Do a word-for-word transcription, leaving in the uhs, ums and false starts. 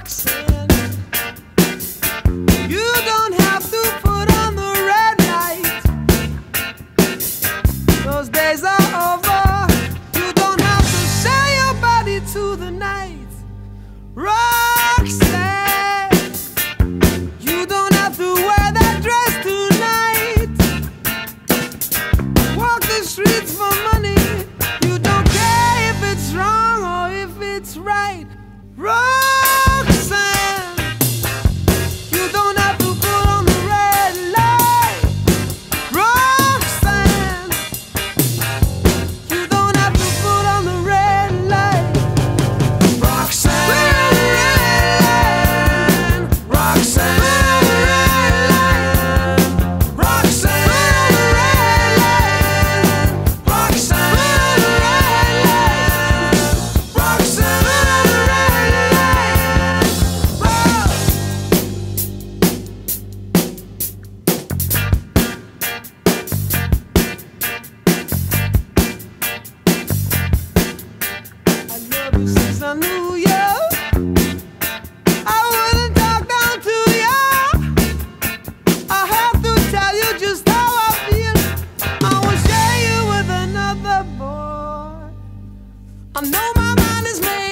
Roxanne, you don't have to put on the red light. Those days are over. You don't have to sell your body to the night. Roxanne, you don't have to wear that dress tonight. Walk the streets for money. You don't care if it's wrong or if it's right. Roxanne, you don't have to put on the red light. Roxanne, you don't have to put on the red light. Roxanne, Roxanne, Roxanne, Roxanne, since I knew you, I wouldn't talk down to you. I have to tell you just how I feel. I will share you with another boy. I know my mind is made